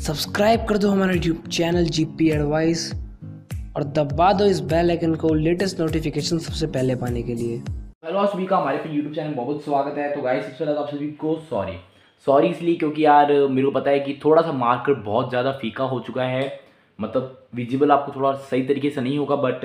Subscribe कर दो हमारा यूट्यूब चैनल जीपी एडवाइस और दबा दो इस बेल आइकन को लेटेस्ट नोटिफिकेशन सबसे पहले पाने के लिए। हेलो सभी का हमारे पे यूट्यूब चैनल में बहुत स्वागत है। तो गाइस सबसे ज़्यादा आप सभी को सॉरी इसलिए क्योंकि यार मेरे को पता है कि थोड़ा सा मार्कर बहुत ज़्यादा फीका हो चुका है, मतलब विजिबल आपको थोड़ा सही तरीके से नहीं होगा। बट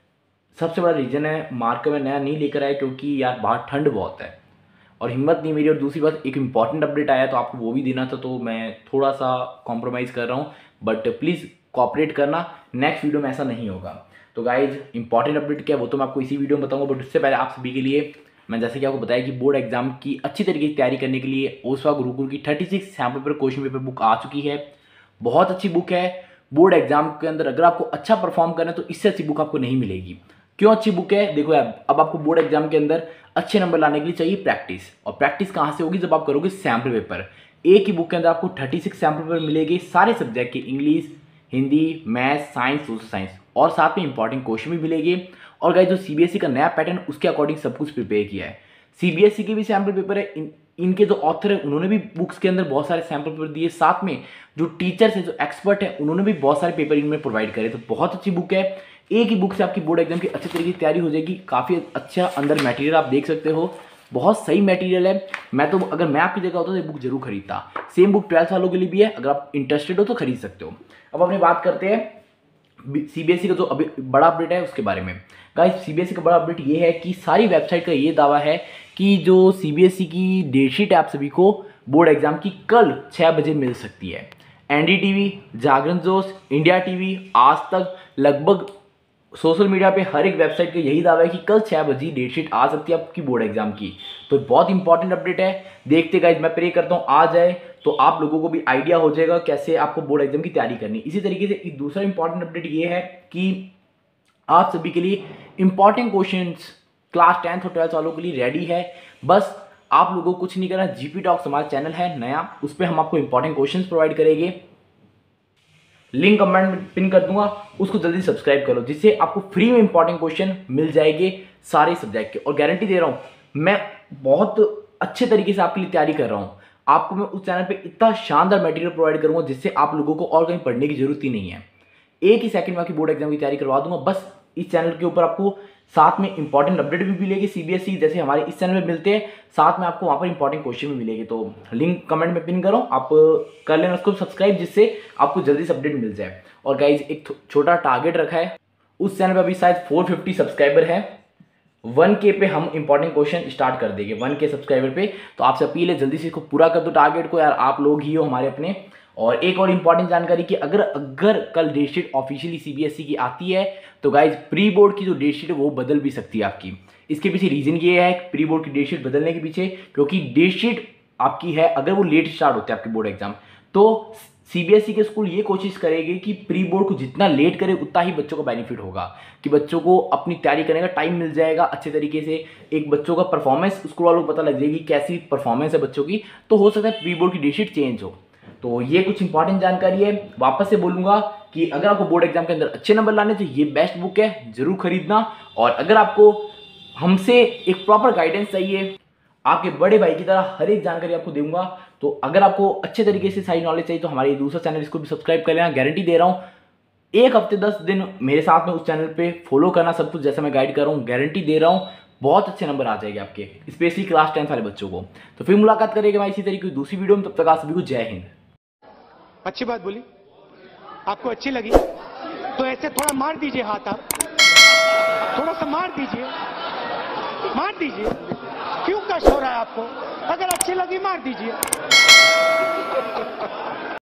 सबसे बड़ा रीज़न है मार्कर में नया नहीं लेकर आया क्योंकि यार बाहर ठंड बहुत है और हिम्मत नहीं मेरी। और दूसरी बात एक इंपॉर्टेंट अपडेट आया तो आपको वो भी देना था, तो मैं थोड़ा सा कॉम्प्रोमाइज़ कर रहा हूँ। बट प्लीज़ कोऑपरेट करना, नेक्स्ट वीडियो में ऐसा नहीं होगा। तो गाइज इंपॉर्टेंट अपडेट क्या है वो तो मैं आपको इसी वीडियो में बताऊंगा। बट उससे पहले आप सभी के लिए मैं जैसे कि आपको बताया कि बोर्ड एग्जाम की अच्छी तरीके से तैयारी करने के लिए ओसवा गुरुकुल की 36 sample paper question paper book आ चुकी है। बहुत अच्छी बुक है। बोर्ड एग्जाम के अंदर अगर आपको अच्छा परफॉर्म करना है तो इससे अच्छी बुक आपको नहीं मिलेगी। क्यों अच्छी बुक है? देखो यार, अब आपको बोर्ड एग्जाम के अंदर अच्छे नंबर लाने के लिए चाहिए प्रैक्टिस। और प्रैक्टिस कहाँ से होगी? जब आप करोगे सैम्पल पेपर। एक ही बुक के अंदर आपको 36 सैम्पल पेपर मिलेंगे सारे सब्जेक्ट के, English, Hindi, math, science, social science, और साथ में इंपॉर्टेंट क्वेश्चन भी मिलेंगे। और गाइस जो सीबीएसई का नया पैटर्न उसके अकॉर्डिंग सब कुछ प्रिपेयर किया है। सीबीएसई के भी सैम्पल पेपर है, इनके जो ऑथर है उन्होंने भी बुक्स के अंदर बहुत सारे सैम्पल पेपर दिए। साथ में जो टीचर्स है, जो एक्सपर्ट है, उन्होंने भी बहुत सारे पेपर इनमें प्रोवाइड करे। तो बहुत अच्छी बुक है। एक ही बुक से आपकी बोर्ड एग्जाम की अच्छे तरीके से तैयारी हो जाएगी। काफ़ी अच्छा अंदर मटेरियल आप देख सकते हो, बहुत सही मटेरियल है। मैं तो अगर मैं आपकी जगह होता तो ये बुक जरूर खरीदता। सेम बुक 12th वालों के लिए भी है, अगर आप इंटरेस्टेड हो तो खरीद सकते हो। अब अपनी बात करते हैं सीबीएसई का जो अभी बड़ा अपडेट है उसके बारे में। गाइस सीबीएसई का बड़ा अपडेट ये है कि सारी वेबसाइट का ये दावा है कि जो सीबीएसई की डेटशीट आप सभी को बोर्ड एग्जाम की कल 6 बजे मिल सकती है। एनडीटीवी, जागरण जोश, इंडिया टीवी, आज तक, लगभग सोशल मीडिया पे हर एक वेबसाइट का यही दावा है कि कल 6 बजे डेटशीट आ सकती है आपकी बोर्ड एग्जाम की। तो बहुत इंपॉर्टेंट अपडेट है। देखते गाइस, मैं प्रे करता हूँ आ जाए तो आप लोगों को भी आइडिया हो जाएगा कैसे आपको बोर्ड एग्जाम की तैयारी करनी। इसी तरीके से एक दूसरा इंपॉर्टेंट अपडेट ये है कि आप सभी के लिए इंपॉर्टेंट क्वेश्चंस क्लास 10th और 12th वालों के लिए रेडी है। बस आप लोगों को कुछ नहीं करना, जीपी टॉक्स हमारा चैनल है नया, उस पर हम आपको इंपॉर्टेंट क्वेश्चंस प्रोवाइड करेंगे। लिंक कमेंट में पिन कर दूंगा, उसको जल्दी सब्सक्राइब करो जिससे आपको फ्री में इंपॉर्टेंट क्वेश्चन मिल जाएंगे सारे सब्जेक्ट के। और गारंटी दे रहा हूं मैं बहुत अच्छे तरीके से आपके लिए तैयारी कर रहा हूं। आपको मैं उस चैनल पे इतना शानदार मटेरियल प्रोवाइड करूंगा जिससे आप लोगों को और कहीं पढ़ने की जरूरत ही नहीं है। एक ही सेकंड में आपकी बोर्ड एग्जाम की तैयारी करवा दूंगा। बस इस चैनल के ऊपर आपको साथ में इंपॉर्टेंट अपडेट भी मिलेगी सीबीएसई जैसे हमारे इस चैनल में मिलते हैं, साथ में आपको वहां पर इंपॉर्टेंट क्वेश्चन भी मिलेंगे। तो लिंक कमेंट में पिन करो, आप कर लेना उसको सब्सक्राइब जिससे आपको जल्दी से अपडेट मिल जाए। और गाइज एक छोटा टारगेट रखा है, उस चैनल पर अभी शायद 450 सब्सक्राइबर है। 1K पे हम इंपॉर्टेंट क्वेश्चन स्टार्ट कर देंगे 1K सब्सक्राइबर पे। तो आपसे अपील है जल्दी से इसको पूरा कर दो टारगेट को यार, आप लोग ही हो हमारे अपने। और एक और इंपॉर्टेंट जानकारी कि अगर कल डेटशीट ऑफिशियली सीबीएसई की आती है तो गाइज प्री बोर्ड की जो डेटशीट है वो बदल भी सकती है आपकी। इसके पीछे रीजन ये है प्री बोर्ड की डेटशीट बदलने के पीछे, क्योंकि डेटशीट आपकी है अगर वो लेट स्टार्ट होते हैं आपके बोर्ड एग्जाम तो सीबीएसई के स्कूल ये कोशिश करेंगे कि प्री बोर्ड को जितना लेट करे उतना ही बच्चों को बेनिफिट होगा, कि बच्चों को अपनी तैयारी करने का टाइम मिल जाएगा अच्छे तरीके से। एक बच्चों का परफॉर्मेंस स्कूल वालों को पता लग जाएगी कैसी परफॉर्मेंस है बच्चों की, तो हो सकता है प्री बोर्ड की डेटशीट चेंज हो। तो ये कुछ इंपॉर्टेंट जानकारी है। वापस से बोलूंगा कि अगर आपको बोर्ड एग्जाम के अंदर अच्छे नंबर लाने तो ये बेस्ट बुक है, जरूर खरीदना। और अगर आपको हमसे एक प्रॉपर गाइडेंस चाहिए, आपके बड़े भाई की तरह हर एक जानकारी आपको दूंगा, तो अगर आपको अच्छे तरीके से सारी नॉलेज चाहिए तो हमारे दूसरा चैनल इसको भी सब्सक्राइब कर लेना। गारंटी दे रहा हूँ 1 हफ्ते 10 दिन मेरे साथ में उस चैनल पे फॉलो करना, सब कुछ जैसा मैं गाइड कर रहा हूँ। गारंटी दे रहा हूँ बहुत अच्छे नंबर आ जाएंगे आपके, स्पेशली क्लास 10th वाले बच्चों को। तो फिर मुलाकात करेंगे मैं इसी तरीके की दूसरी वीडियो में, तब तक आप सभी को जय हिंद। अच्छी बात बोली, आपको अच्छी लगी तो ऐसे थोड़ा मार दीजिए हाथ, आप थोड़ा सा मार दीजिए, मार दीजिए। क्यों कष्ट हो रहा है आपको? अगर अच्छी लगी मार दीजिए।